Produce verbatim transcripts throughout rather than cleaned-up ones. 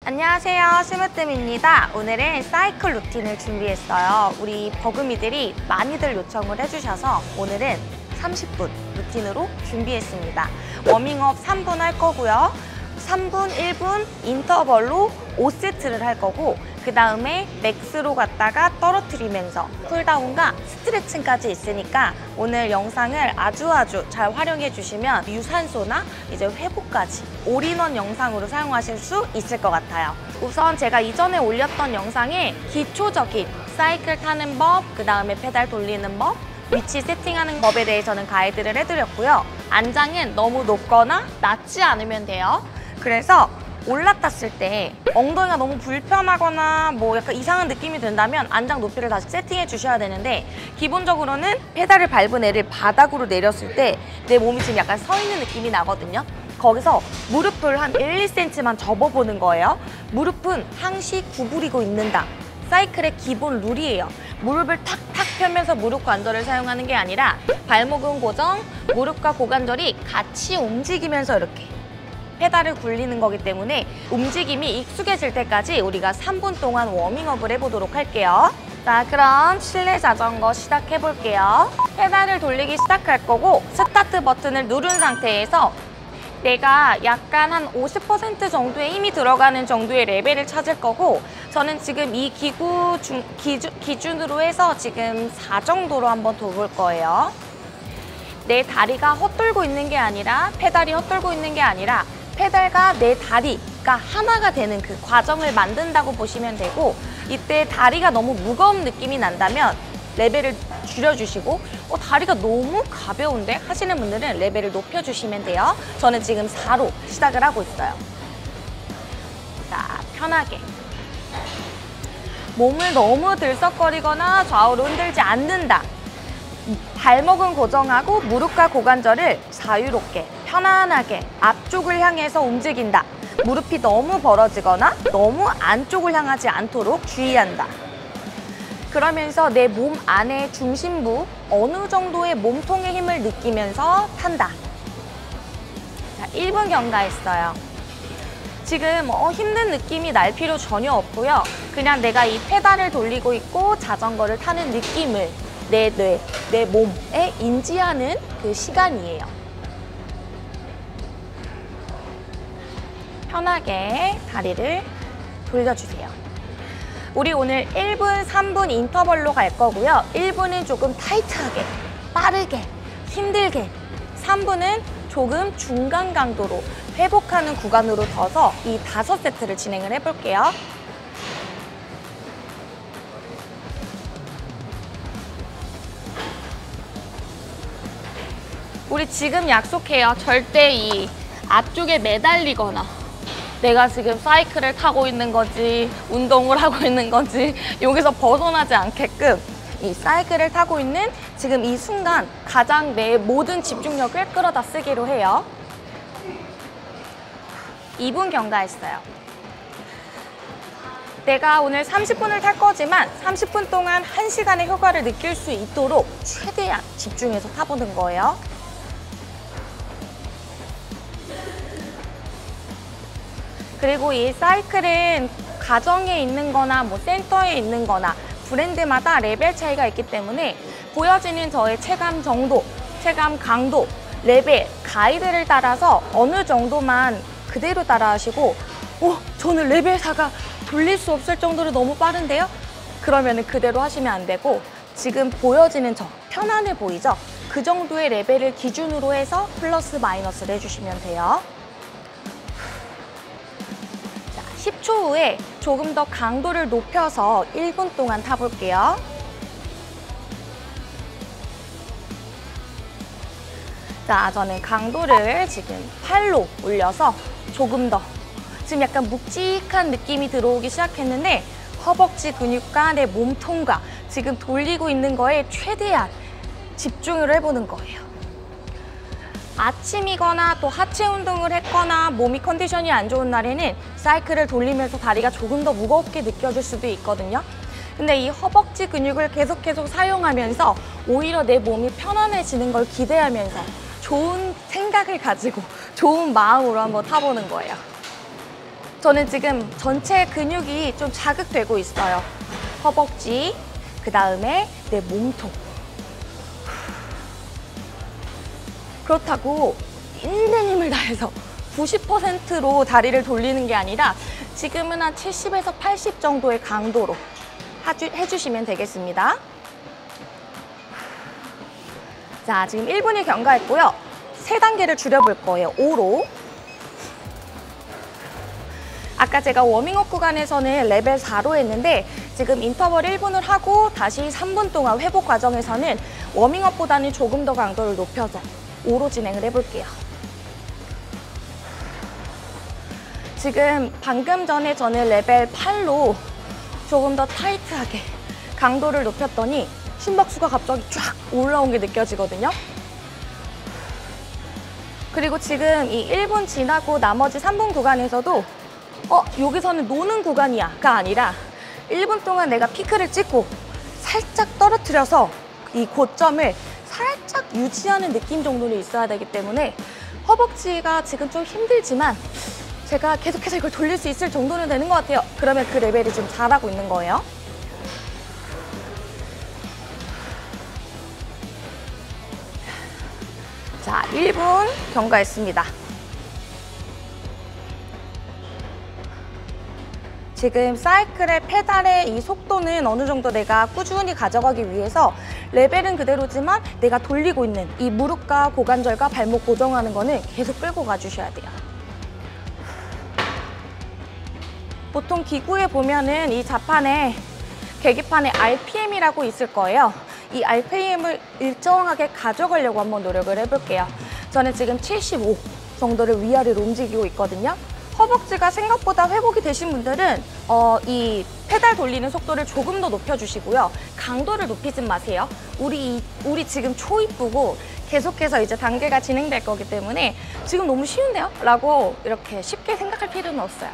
안녕하세요, 스무뜸입니다. 오늘은 사이클 루틴을 준비했어요. 우리 버금이들이 많이들 요청을 해주셔서 오늘은 삼십 분 루틴으로 준비했습니다. 워밍업 삼 분 할 거고요. 삼 분, 일 분 인터벌로 오 세트를 할 거고, 그 다음에 맥스로 갔다가 떨어뜨리면서 쿨다운과 스트레칭까지 있으니까 오늘 영상을 아주 아주 잘 활용해 주시면 유산소나 이제 회복까지 올인원 영상으로 사용하실 수 있을 것 같아요. 우선 제가 이전에 올렸던 영상에 기초적인 사이클 타는 법, 그 다음에 페달 돌리는 법, 위치 세팅하는 법에 대해서는 가이드를 해드렸고요. 안장은 너무 높거나 낮지 않으면 돼요. 그래서 올라탔을 때 엉덩이가 너무 불편하거나 뭐 약간 이상한 느낌이 든다면 안장 높이를 다시 세팅해 주셔야 되는데, 기본적으로는 페달을 밟은 애를 바닥으로 내렸을 때 내 몸이 지금 약간 서 있는 느낌이 나거든요. 거기서 무릎을 한 일, 이 센티미터만 접어보는 거예요. 무릎은 항시 구부리고 있는다. 사이클의 기본 룰이에요. 무릎을 탁탁 펴면서 무릎 관절을 사용하는 게 아니라 발목은 고정, 무릎과 고관절이 같이 움직이면서 이렇게 페달을 굴리는 거기 때문에 움직임이 익숙해질 때까지 우리가 삼 분 동안 워밍업을 해보도록 할게요. 자, 그럼 실내 자전거 시작해 볼게요. 페달을 돌리기 시작할 거고, 스타트 버튼을 누른 상태에서 내가 약간 한 오십 퍼센트 정도의 힘이 들어가는 정도의 레벨을 찾을 거고, 저는 지금 이 기구 중, 기주, 기준으로 해서 지금 사 정도로 한번 돌볼 거예요. 내 다리가 헛돌고 있는 게 아니라, 페달이 헛돌고 있는 게 아니라 페달과 내 다리가 하나가 되는 그 과정을 만든다고 보시면 되고, 이때 다리가 너무 무거운 느낌이 난다면 레벨을 줄여주시고, 어, 다리가 너무 가벼운데 하시는 분들은 레벨을 높여주시면 돼요. 저는 지금 사로 시작을 하고 있어요. 자, 편하게. 몸을 너무 들썩거리거나 좌우로 흔들지 않는다. 발목은 고정하고 무릎과 고관절을 자유롭게 편안하게 앞쪽을 향해서 움직인다. 무릎이 너무 벌어지거나 너무 안쪽을 향하지 않도록 주의한다. 그러면서 내 몸 안의 중심부, 어느 정도의 몸통의 힘을 느끼면서 탄다. 자, 일 분 경과했어요. 지금 어, 힘든 느낌이 날 필요 전혀 없고요. 그냥 내가 이 페달을 돌리고 있고 자전거를 타는 느낌을 내 뇌, 내 몸에 인지하는 그 시간이에요. 편하게 다리를 돌려주세요. 우리 오늘 일 분, 삼 분 인터벌로 갈 거고요. 일 분은 조금 타이트하게, 빠르게, 힘들게, 삼 분은 조금 중간 강도로 회복하는 구간으로 둬서 이 다섯 세트를 진행을 해볼게요. 우리 지금 약속해요. 절대 이 앞쪽에 매달리거나 내가 지금 사이클을 타고 있는 거지, 운동을 하고 있는 거지, 여기서 벗어나지 않게끔 이 사이클을 타고 있는 지금 이 순간 가장 내 모든 집중력을 끌어다 쓰기로 해요. 이 분 경과했어요. 내가 오늘 삼십 분을 탈 거지만 삼십 분 동안 한 시간의 효과를 느낄 수 있도록 최대한 집중해서 타보는 거예요. 그리고 이 사이클은 가정에 있는 거나 뭐 센터에 있는 거나 브랜드마다 레벨 차이가 있기 때문에 보여지는 저의 체감 정도, 체감 강도, 레벨, 가이드를 따라서 어느 정도만 그대로 따라 하시고, 어, 저는 레벨 사가 돌릴 수 없을 정도로 너무 빠른데요? 그러면 그대로 하시면 안 되고, 지금 보여지는 저, 편안해 보이죠? 그 정도의 레벨을 기준으로 해서 플러스 마이너스를 해주시면 돼요. 십 초 후에 조금 더 강도를 높여서 일 분 동안 타볼게요. 자, 저는 강도를 지금 팔로 올려서 조금 더, 지금 약간 묵직한 느낌이 들어오기 시작했는데 허벅지 근육과 내 몸통과 지금 돌리고 있는 거에 최대한 집중을 해보는 거예요. 아침이거나 또 하체 운동을 했거나 몸이 컨디션이 안 좋은 날에는 사이클을 돌리면서 다리가 조금 더 무겁게 느껴질 수도 있거든요. 근데 이 허벅지 근육을 계속 계속 사용하면서 오히려 내 몸이 편안해지는 걸 기대하면서 좋은 생각을 가지고 좋은 마음으로 한번 타보는 거예요. 저는 지금 전체 근육이 좀 자극되고 있어요. 허벅지, 그 다음에 내 몸통. 그렇다고 있는 힘을 다해서 구십 퍼센트로 다리를 돌리는 게 아니라 지금은 한 칠십에서 팔십 정도의 강도로 해주시면 되겠습니다. 자, 지금 일 분이 경과했고요. 세 단계를 줄여볼 거예요. 오로. 아까 제가 워밍업 구간에서는 레벨 사로 했는데 지금 인터벌 일 분을 하고 다시 삼 분 동안 회복 과정에서는 워밍업보다는 조금 더 강도를 높여서 오로 진행을 해볼게요. 지금 방금 전에 저는 레벨 팔로 조금 더 타이트하게 강도를 높였더니 심박수가 갑자기 쫙 올라온 게 느껴지거든요. 그리고 지금 이 일 분 지나고 나머지 삼 분 구간에서도 어, 여기서는 노는 구간이야가 아니라 일 분 동안 내가 피크를 찍고 살짝 떨어뜨려서 이 고점을 살짝 유지하는 느낌 정도는 있어야 되기 때문에 허벅지가 지금 좀 힘들지만 제가 계속해서 이걸 돌릴 수 있을 정도는 되는 것 같아요. 그러면 그 레벨이 좀 잘하고 있는 거예요. 자, 일 분 경과했습니다. 지금 사이클의 페달의 이 속도는 어느 정도 내가 꾸준히 가져가기 위해서 레벨은 그대로지만 내가 돌리고 있는 이 무릎과 고관절과 발목 고정하는 거는 계속 끌고 가주셔야 돼요. 보통 기구에 보면은 이 자판에 계기판에 알피엠이라고 있을 거예요. 이 알피엠을 일정하게 가져가려고 한번 노력을 해볼게요. 저는 지금 칠십오 정도를 위아래로 움직이고 있거든요. 허벅지가 생각보다 회복이 되신 분들은 어, 이 페달 돌리는 속도를 조금 더 높여주시고요. 강도를 높이진 마세요. 우리, 우리 지금 초입부고 계속해서 이제 단계가 진행될 거기 때문에 지금 너무 쉬운데요? 라고 이렇게 쉽게 생각할 필요는 없어요.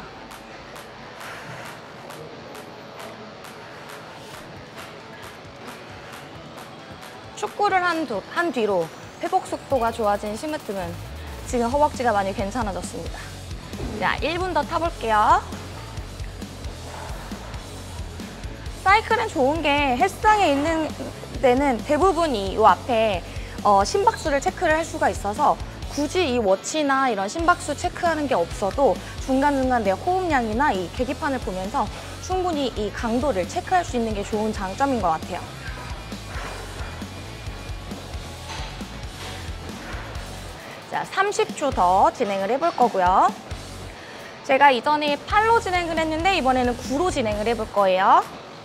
축구를 한, 도, 한 뒤로 회복 속도가 좋아진 심으뜸은 지금 허벅지가 많이 괜찮아졌습니다. 자, 일 분 더 타볼게요. 사이클은 좋은 게 헬스장에 있는 데는 대부분이 이 앞에 어, 심박수를 체크를 할 수가 있어서 굳이 이 워치나 이런 심박수 체크하는 게 없어도 중간중간 내 호흡량이나 이 계기판을 보면서 충분히 이 강도를 체크할 수 있는 게 좋은 장점인 것 같아요. 자, 삼십 초 더 진행을 해볼 거고요. 제가 이전에 팔로 진행을 했는데 이번에는 구로 진행을 해볼 거예요.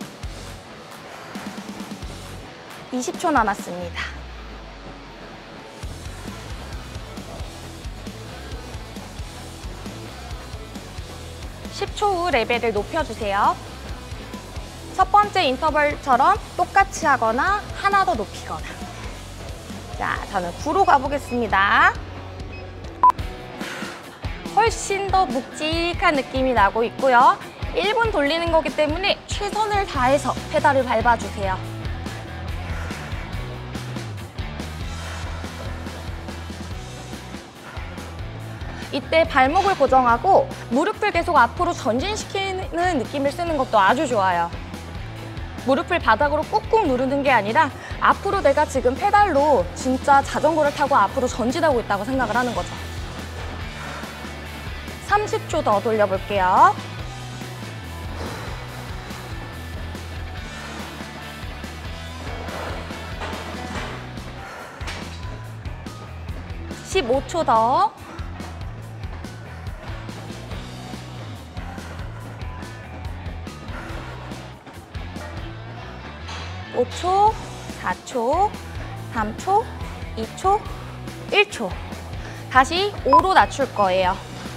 이십 초 남았습니다. 십 초 후 레벨을 높여주세요. 첫 번째 인터벌처럼 똑같이 하거나 하나 더 높이거나. 자, 저는 구로 가보겠습니다. 훨씬 더 묵직한 느낌이 나고 있고요. 일 분 돌리는 거기 때문에 최선을 다해서 페달을 밟아주세요. 이때 발목을 고정하고 무릎을 계속 앞으로 전진시키는 느낌을 쓰는 것도 아주 좋아요. 무릎을 바닥으로 꾹꾹 누르는 게 아니라 앞으로 내가 지금 페달로 진짜 자전거를 타고 앞으로 전진하고 있다고 생각을 하는 거죠. 삼십 초 더 돌려볼게요. 십오 초 더. 오 초, 사 초, 삼 초, 이 초, 일 초. 다시 오로 낮출 거예요.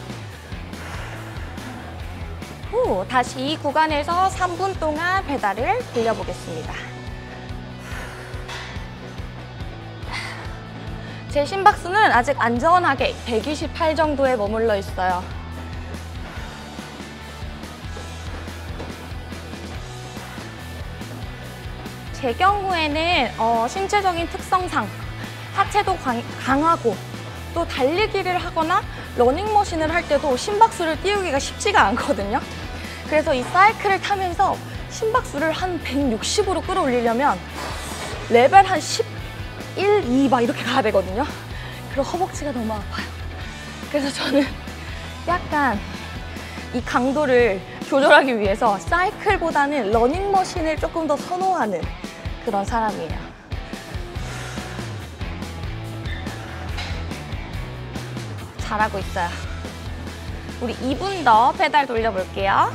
후, 다시 이 구간에서 삼 분 동안 페달을 돌려보겠습니다. 제 심박수는 아직 안전하게 백이십팔 정도에 머물러 있어요. 제 경우에는 어, 신체적인 특성상 하체도 강, 강하고 또 달리기를 하거나 러닝머신을 할 때도 심박수를 띄우기가 쉽지가 않거든요. 그래서 이 사이클을 타면서 심박수를 한 백육십으로 끌어올리려면 레벨 한 십일, 이 막 이렇게 가야 되거든요. 그리고 허벅지가 너무 아파요. 그래서 저는 약간 이 강도를 조절하기 위해서 사이클보다는 러닝머신을 조금 더 선호하는 그런 사람이에요. 잘하고 있어요. 우리 이 분 더 페달 돌려볼게요.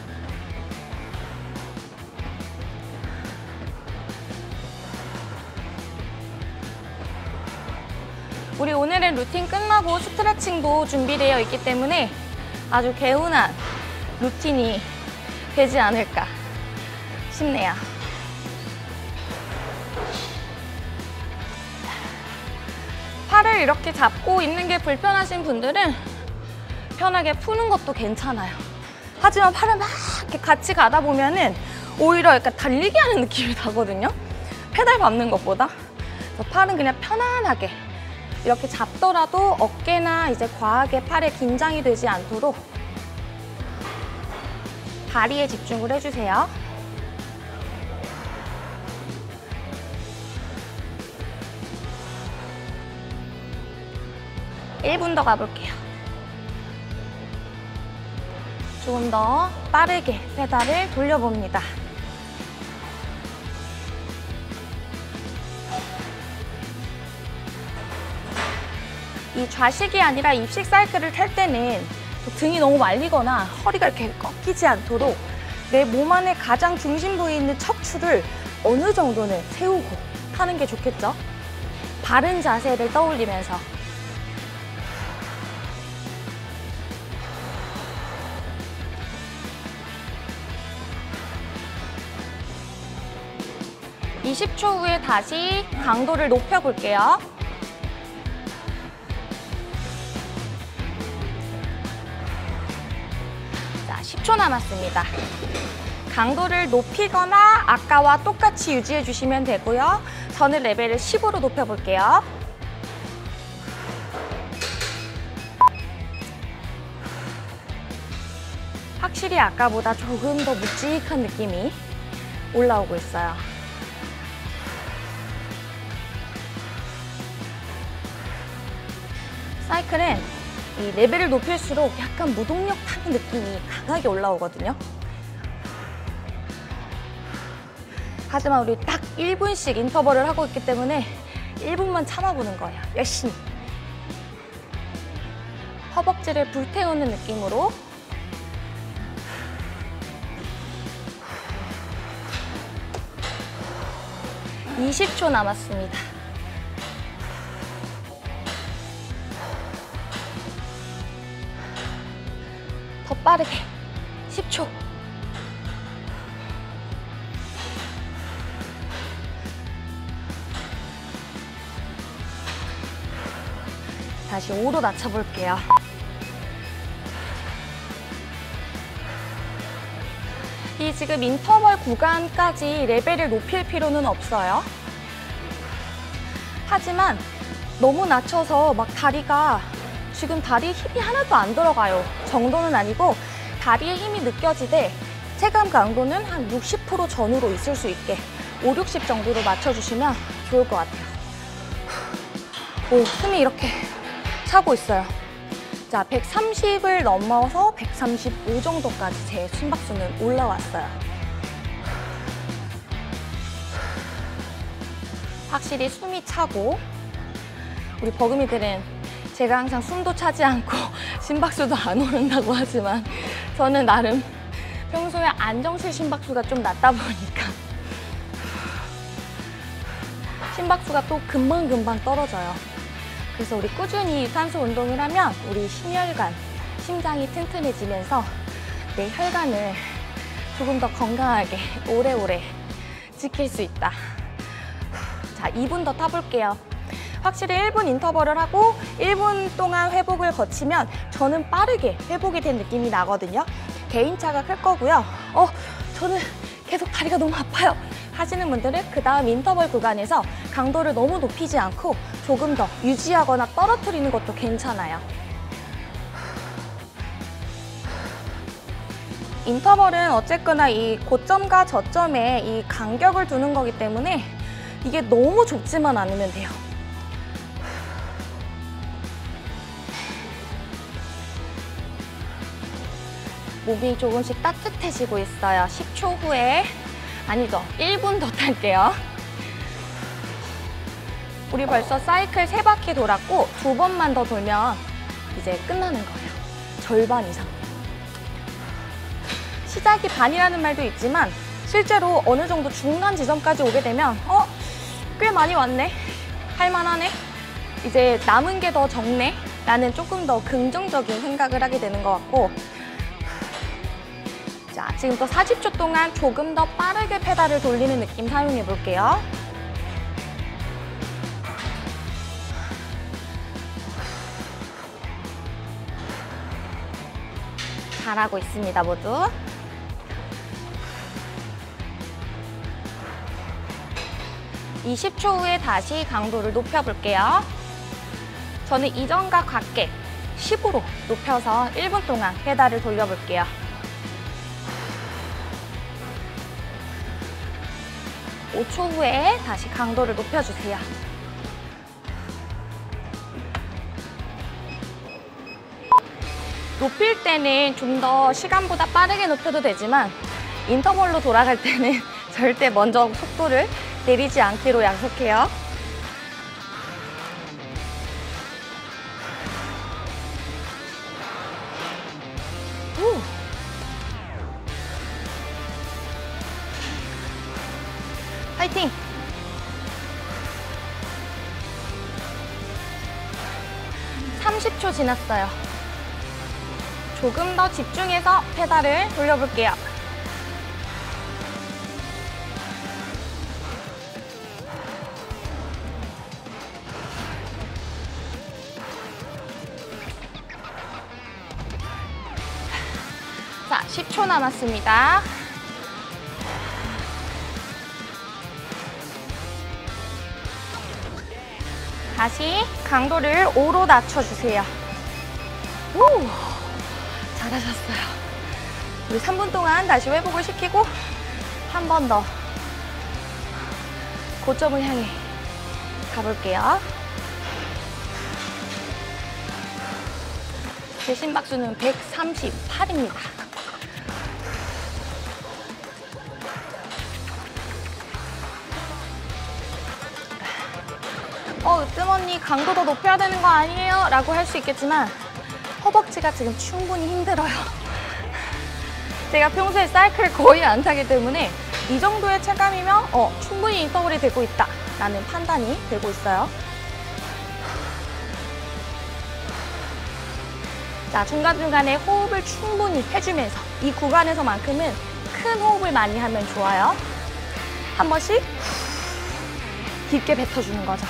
우리 오늘의 루틴 끝나고 스트레칭도 준비되어 있기 때문에 아주 개운한 루틴이 되지 않을까 싶네요. 팔을 이렇게 잡고 있는 게 불편하신 분들은 편하게 푸는 것도 괜찮아요. 하지만 팔을 막 이렇게 같이 가다 보면은 오히려 약간 달리기 하는 느낌이 나거든요. 페달 밟는 것보다. 그래서 팔은 그냥 편안하게 이렇게 잡더라도 어깨나 이제 과하게 팔에 긴장이 되지 않도록 다리에 집중을 해주세요. 일 분 더 가볼게요. 조금 더 빠르게 페달을 돌려봅니다. 이 좌식이 아니라 입식 사이클을 탈 때는 등이 너무 말리거나 허리가 이렇게 꺾이지 않도록 내 몸 안에 가장 중심 부위에 있는 척추를 어느 정도는 세우고 타는 게 좋겠죠? 바른 자세를 떠올리면서 이십 초 후에 다시 강도를 높여볼게요. 자, 십 초 남았습니다. 강도를 높이거나 아까와 똑같이 유지해 주시면 되고요. 저는 레벨을 십으로 높여볼게요. 확실히 아까보다 조금 더 묵직한 느낌이 올라오고 있어요. 사이클은 이 레벨을 높일수록 약간 무동력 타는 느낌이 강하게 올라오거든요. 하지만 우리 딱 일 분씩 인터벌을 하고 있기 때문에 일 분만 참아보는 거예요. 열심히. 허벅지를 불태우는 느낌으로 이십 초 남았습니다. 더 빠르게 십 초. 다시 오로 낮춰볼게요. 이 지금 인터벌 구간까지 레벨을 높일 필요는 없어요. 하지만 너무 낮춰서 막 다리가 지금 다리에 힘이 하나도 안 들어가요 정도는 아니고 다리에 힘이 느껴지되 체감 강도는 한 육십 퍼센트 전후로 있을 수 있게 오, 육십 정도로 맞춰주시면 좋을 것 같아요. 오, 숨이 이렇게 차고 있어요. 자, 백삼십을 넘어서 백삼십오 정도까지 제 심박수는 올라왔어요. 확실히 숨이 차고 우리 버금이들은 제가 항상 숨도 차지 않고 심박수도 안 오른다고 하지만 저는 나름 평소에 안정실 심박수가 좀 낮다 보니까 심박수가 또 금방금방 떨어져요. 그래서 우리 꾸준히 유산소 운동을 하면 우리 심혈관, 심장이 튼튼해지면서 내 혈관을 조금 더 건강하게 오래오래 지킬 수 있다. 자, 이 분 더 타볼게요. 확실히 일 분 인터벌을 하고 일 분 동안 회복을 거치면 저는 빠르게 회복이 된 느낌이 나거든요. 개인차가 클 거고요. 어, 저는 계속 다리가 너무 아파요 하시는 분들은 그 다음 인터벌 구간에서 강도를 너무 높이지 않고 조금 더 유지하거나 떨어뜨리는 것도 괜찮아요. 인터벌은 어쨌거나 이 고점과 저점에 이 간격을 두는 거기 때문에 이게 너무 좁지만 않으면 돼요. 몸이 조금씩 따뜻해지고 있어요. 십 초 후에, 아니죠, 일 분 더 탈게요. 우리 벌써 사이클 세 바퀴 돌았고 두 번만 더 돌면 이제 끝나는 거예요. 절반 이상. 시작이 반이라는 말도 있지만 실제로 어느 정도 중간 지점까지 오게 되면 어? 꽤 많이 왔네? 할만하네? 이제 남은 게 더 적네? 라는 조금 더 긍정적인 생각을 하게 되는 것 같고, 자, 지금부터 사십 초 동안 조금 더 빠르게 페달을 돌리는 느낌 사용해 볼게요. 잘하고 있습니다, 모두. 이십 초 후에 다시 강도를 높여볼게요. 저는 이전과 같게 십으로 높여서 일 분 동안 페달을 돌려볼게요. 오 초 후에 다시 강도를 높여주세요. 높일 때는 좀 더 시간보다 빠르게 높여도 되지만 인터벌로 돌아갈 때는 절대 먼저 속도를 내리지 않기로 약속해요. 우. 파이팅! 삼십 초 지났어요. 조금 더 집중해서 페달을 돌려볼게요. 자, 십 초 남았습니다. 다시 강도를 오로 낮춰주세요. 오, 잘하셨어요. 우리 삼 분 동안 다시 회복을 시키고 한 번 더 고점을 향해 가볼게요. 제 심박수는 백삼십팔입니다. 어, 으뜸 언니 강도 더 높여야 되는 거 아니에요? 라고 할 수 있겠지만 허벅지가 지금 충분히 힘들어요. 제가 평소에 사이클 거의 안 타기 때문에 이 정도의 체감이면 어, 충분히 인터벌이 되고 있다 라는 판단이 되고 있어요. 자, 중간중간에 호흡을 충분히 해주면서 이 구간에서만큼은 큰 호흡을 많이 하면 좋아요. 한 번씩 깊게 뱉어주는 거죠.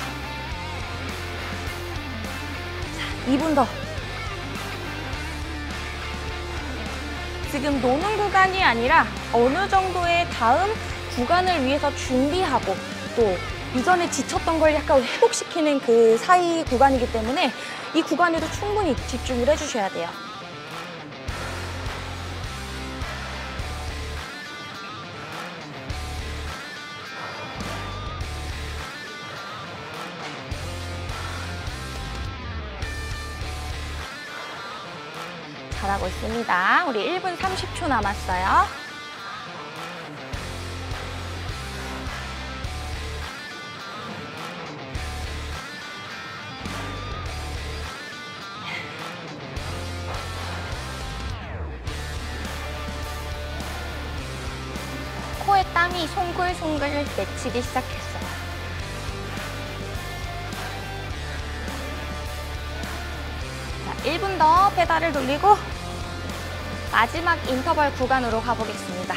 자, 이 분 더. 지금 노는 구간이 아니라 어느 정도의 다음 구간을 위해서 준비하고 또 이전에 지쳤던 걸 약간 회복시키는 그 사이 구간이기 때문에 이 구간에도 충분히 집중을 해주셔야 돼요. 잘하고 있습니다. 우리 일 분 삼십 초 남았어요. 코에 땀이 송글송글 맺히기 시작했어요. 자, 일 분 더 페달을 돌리고 마지막 인터벌 구간으로 가보겠습니다.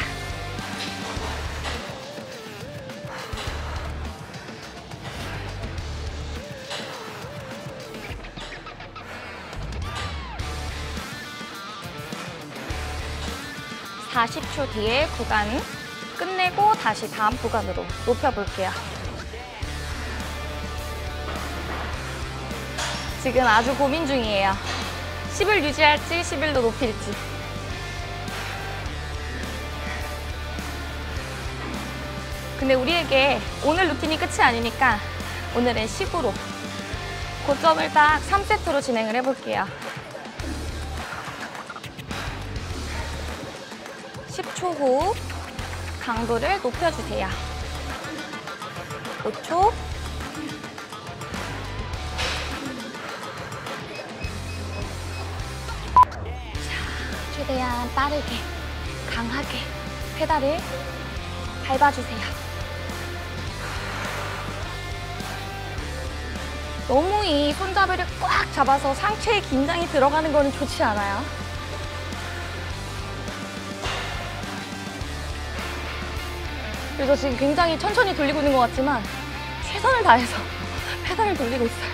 사십 초 뒤에 구간 끝내고 다시 다음 구간으로 높여볼게요. 지금 아주 고민 중이에요. 십을 유지할지 십을 더 높일지. 근데 우리에게 오늘 루틴이 끝이 아니니까 오늘은 십으로 고점을 딱 삼 세트로 진행을 해볼게요. 십 초 후 강도를 높여주세요. 오 초. 자, 최대한 빠르게, 강하게 페달을 밟아주세요. 너무 이 손잡이를 꽉 잡아서 상체에 긴장이 들어가는 거는 좋지 않아요. 그래서 지금 굉장히 천천히 돌리고 있는 것 같지만 최선을 다해서 페달을 돌리고 있어요.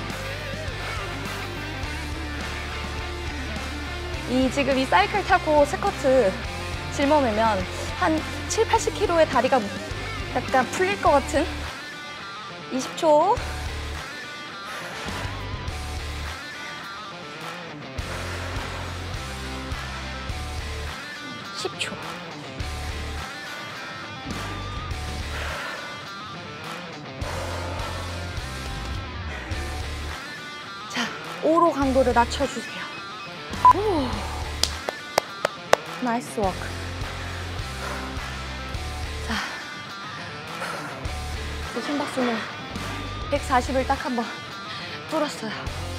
이 지금 이 사이클 타고 스쿼트 짊어매면 한 칠, 팔십 킬로그램의 다리가 약간 풀릴 것 같은 이십 초. 십 초. 자, 오로 강도를 낮춰주세요. 오. 나이스 워크. 자, 제 심박수는 백사십을 딱 한번 뚫었어요.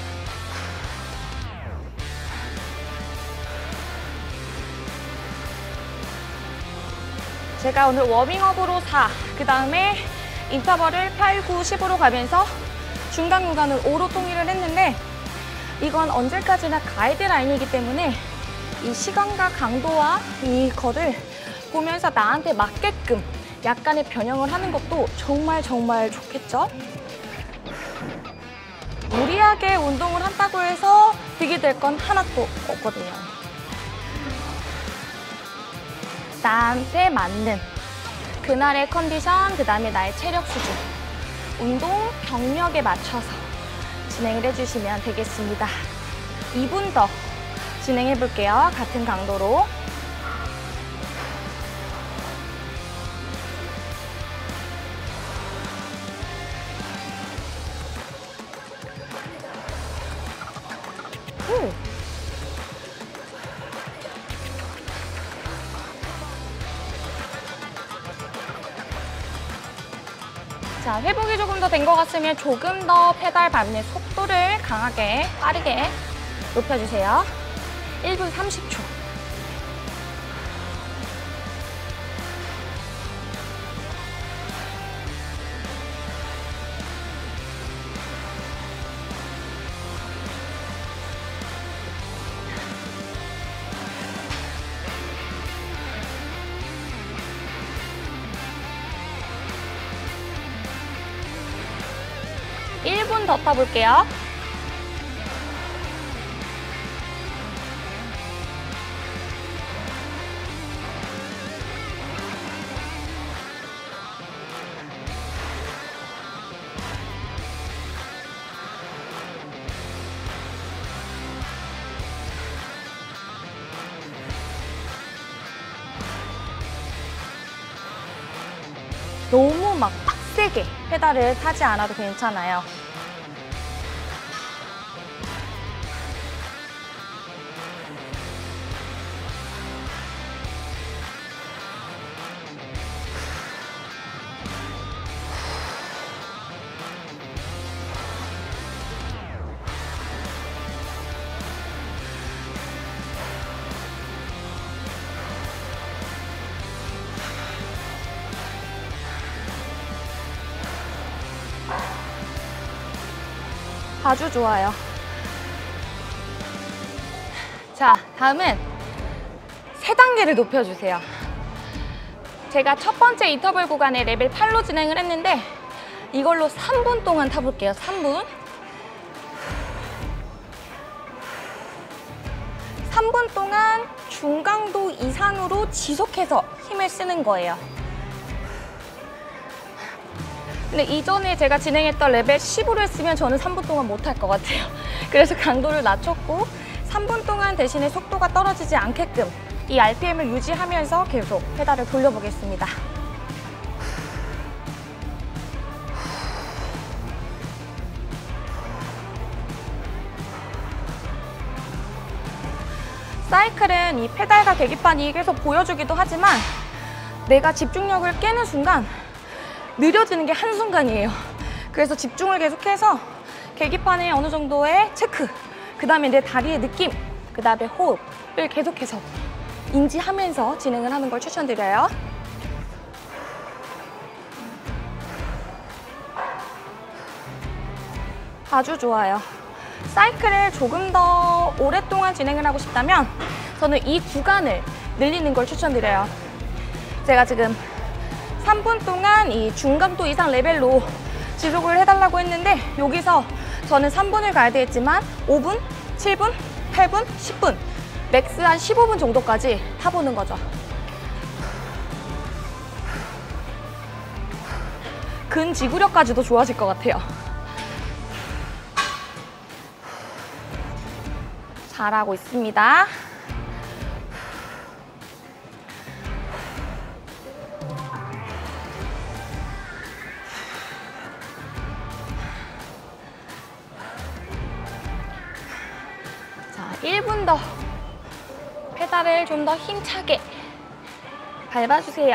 제가 오늘 워밍업으로 사, 그 다음에 인터벌을 팔, 구, 십으로 가면서 중간 구간을 오로 통일을 했는데 이건 언제까지나 가이드라인이기 때문에 이 시간과 강도와 이거를 보면서 나한테 맞게끔 약간의 변형을 하는 것도 정말 정말 좋겠죠? 무리하게 운동을 한다고 해서 득이 될 건 하나도 없거든요. 나한테 맞는 그날의 컨디션, 그 다음에 나의 체력 수준, 운동 병력에 맞춰서 진행을 해주시면 되겠습니다. 이 분 더 진행해 볼게요. 같은 강도로. 후. 자, 회복이 조금 더 된 것 같으면 조금 더 페달 밟는 속도를 강하게, 빠르게 높여주세요. 일 분 삼십 초. 일 분 더 타볼게요. 너무 막 빡세게 페달을 타지 않아도 괜찮아요. 아주 좋아요. 자, 다음은 세 단계를 높여주세요. 제가 첫 번째 인터벌 구간에 레벨 팔로 진행을 했는데 이걸로 삼 분 동안 타볼게요. 삼 분. 삼 분 동안 중강도 이상으로 지속해서 힘을 쓰는 거예요. 근데 이전에 제가 진행했던 레벨 십으로 했으면 저는 삼 분 동안 못 할 것 같아요. 그래서 강도를 낮췄고 삼 분 동안 대신에 속도가 떨어지지 않게끔 이 알피엠을 유지하면서 계속 페달을 돌려보겠습니다. 사이클은 이 페달과 계기판이 계속 보여주기도 하지만 내가 집중력을 깨는 순간 느려지는 게 한순간이에요. 그래서 집중을 계속해서 계기판에 어느 정도의 체크, 그 다음에 내 다리의 느낌, 그 다음에 호흡을 계속해서 인지하면서 진행을 하는 걸 추천드려요. 아주 좋아요. 사이클을 조금 더 오랫동안 진행을 하고 싶다면 저는 이 구간을 늘리는 걸 추천드려요. 제가 지금 삼 분 동안 이 중강도 이상 레벨로 지속을 해달라고 했는데 여기서 저는 삼 분을 가야 되겠지만 오 분, 칠 분, 팔 분, 십 분 맥스 한 십오 분 정도까지 타보는 거죠. 근지구력까지도 좋아질 것 같아요. 잘하고 있습니다. 자, 일 분 더 페달을 좀 더 힘차게 밟아주세요.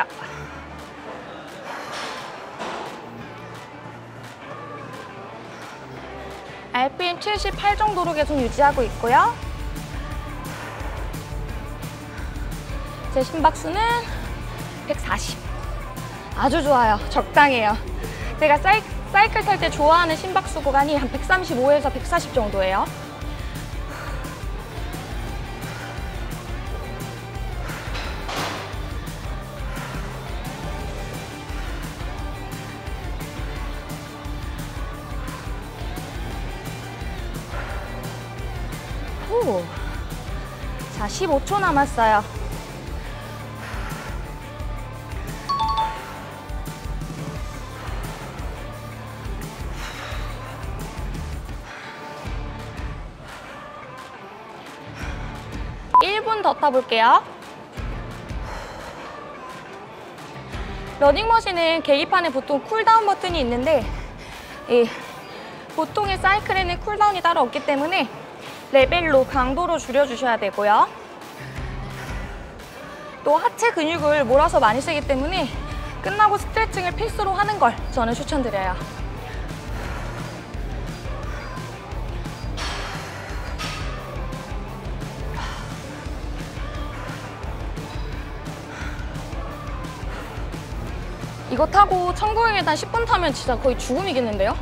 알피엠 칠십팔 정도로 계속 유지하고 있고요. 제 심박수는 백사십. 아주 좋아요. 적당해요. 제가 사이, 사이클 탈 때 좋아하는 심박수 구간이 한 백삼십오에서 백사십 정도예요. 후. 자, 십오 초 남았어요. 일 분 더 타볼게요. 러닝머신은 계기판에 보통 쿨다운 버튼이 있는데 이 보통의 사이클에는 쿨다운이 따로 없기 때문에 레벨로 강도로 줄여주셔야 되고요. 또 하체 근육을 몰아서 많이 쓰기 때문에 끝나고 스트레칭을 필수로 하는 걸 저는 추천드려요. 이거 타고 천국의 계단 십 분 타면 진짜 거의 죽음이겠는데요?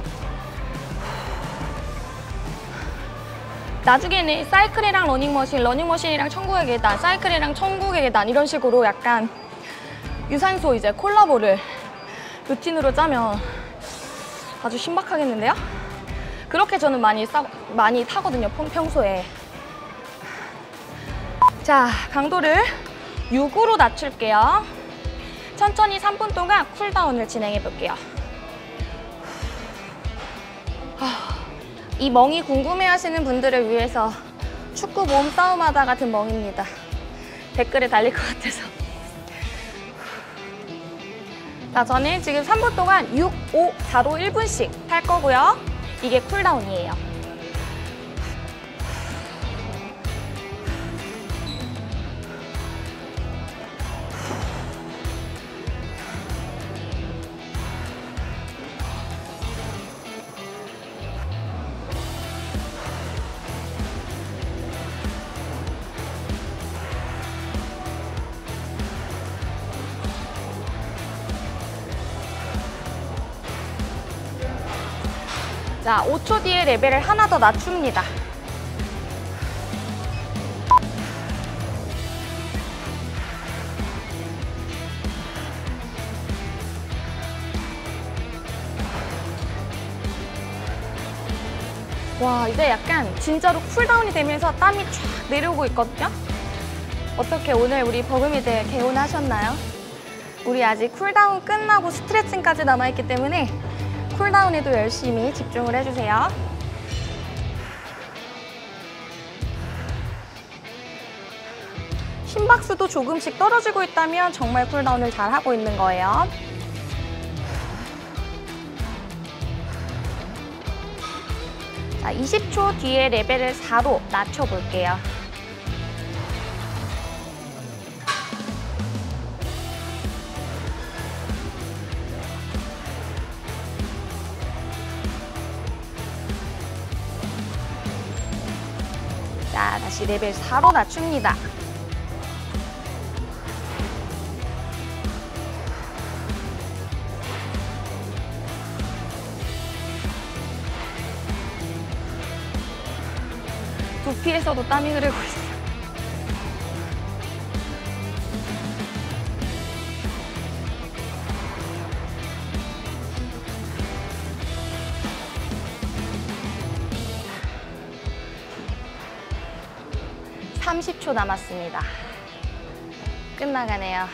나중에는 사이클이랑 러닝머신, 러닝머신이랑 천국의 계단, 사이클이랑 천국의 계단 이런 식으로 약간 유산소 이제 콜라보를 루틴으로 짜면 아주 신박하겠는데요? 그렇게 저는 많이, 싸, 많이 타거든요, 평소에. 자, 강도를 육으로 낮출게요. 천천히 삼 분 동안 쿨다운을 진행해 볼게요. 이 멍이 궁금해하시는 분들을 위해서 축구 몸싸움하다 같은 멍입니다. 댓글에 달릴 것 같아서. 자, 저는 지금 삼 분 동안 육, 오, 사로 일 분씩 탈 거고요. 이게 쿨다운이에요. 자, 오 초 뒤에 레벨을 하나 더 낮춥니다. 와, 이제 약간 진짜로 쿨다운이 되면서 땀이 쫙 내려오고 있거든요? 어떻게 오늘 우리 버금이들 개운하셨나요? 우리 아직 쿨다운 끝나고 스트레칭까지 남아있기 때문에 쿨다운에도 열심히 집중을 해주세요. 심박수도 조금씩 떨어지고 있다면 정말 쿨다운을 잘 하고 있는 거예요. 자, 이십 초 뒤에 레벨을 사로 낮춰볼게요. 다시 레벨 사로 낮춥니다. 두피에서도 땀이 흐르고 있어요. 삼십 초 남았습니다. 끝나가네요.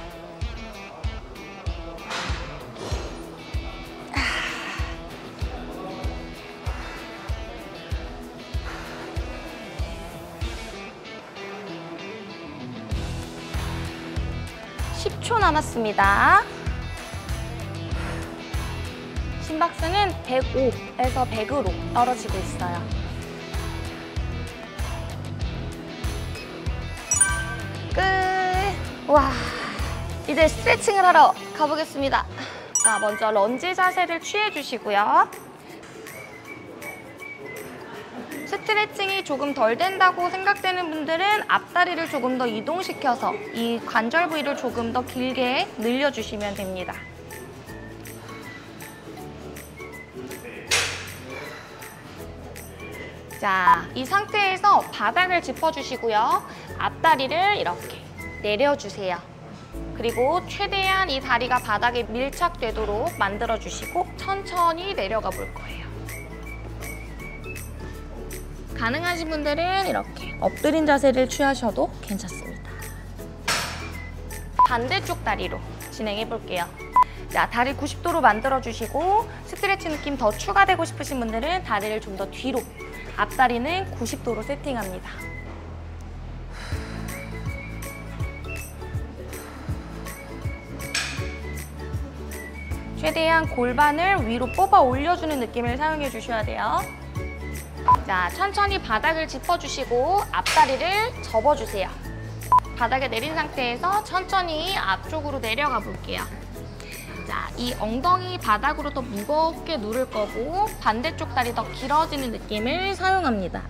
십 초 남았습니다. 심박수는 백오에서 백으로 떨어지고 있어요. 끝! 와, 이제 스트레칭을 하러 가보겠습니다. 자, 먼저 런지 자세를 취해주시고요. 스트레칭이 조금 덜 된다고 생각되는 분들은 앞다리를 조금 더 이동시켜서 이 관절 부위를 조금 더 길게 늘려주시면 됩니다. 자, 이 상태에서 바닥을 짚어주시고요. 앞다리를 이렇게 내려주세요. 그리고 최대한 이 다리가 바닥에 밀착되도록 만들어주시고 천천히 내려가 볼 거예요. 가능하신 분들은 이렇게 엎드린 자세를 취하셔도 괜찮습니다. 반대쪽 다리로 진행해 볼게요. 자, 다리 구십 도로 만들어주시고 스트레치 느낌 더 추가되고 싶으신 분들은 다리를 좀 더 뒤로, 앞다리는 구십 도로 세팅합니다. 최대한 골반을 위로 뽑아 올려주는 느낌을 사용해 주셔야 돼요. 자, 천천히 바닥을 짚어주시고 앞다리를 접어주세요. 바닥에 내린 상태에서 천천히 앞쪽으로 내려가 볼게요. 자, 이 엉덩이 바닥으로 더 무겁게 누를 거고 반대쪽 다리 더 길어지는 느낌을 사용합니다.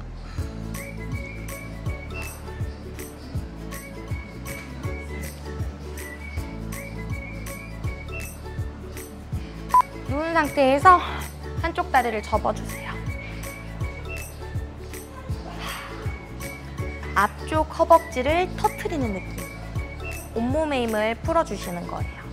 누운 상태에서 한쪽 다리를 접어주세요. 앞쪽 허벅지를 터트리는 느낌. 온몸의 힘을 풀어주시는 거예요.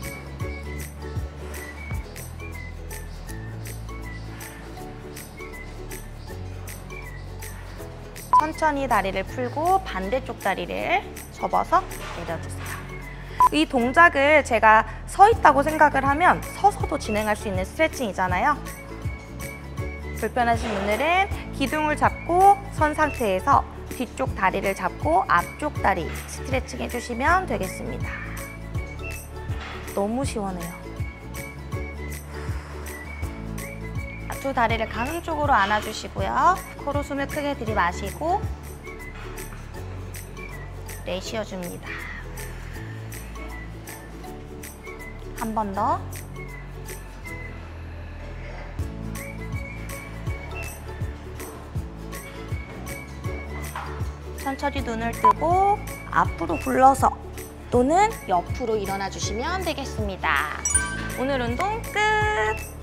천천히 다리를 풀고 반대쪽 다리를 접어서 내려주세요. 이 동작을 제가 서 있다고 생각을 하면 서서도 진행할 수 있는 스트레칭이잖아요. 불편하신 분들은 기둥을 잡고 선 상태에서 뒤쪽 다리를 잡고 앞쪽 다리 스트레칭 해주시면 되겠습니다. 너무 시원해요. 두 다리를 가슴 쪽으로 안아주시고요. 코로 숨을 크게 들이마시고 내쉬어줍니다. 한 번 더. 천천히 눈을 뜨고 앞으로 굴러서 또는 옆으로 일어나 주시면 되겠습니다. 오늘 운동 끝!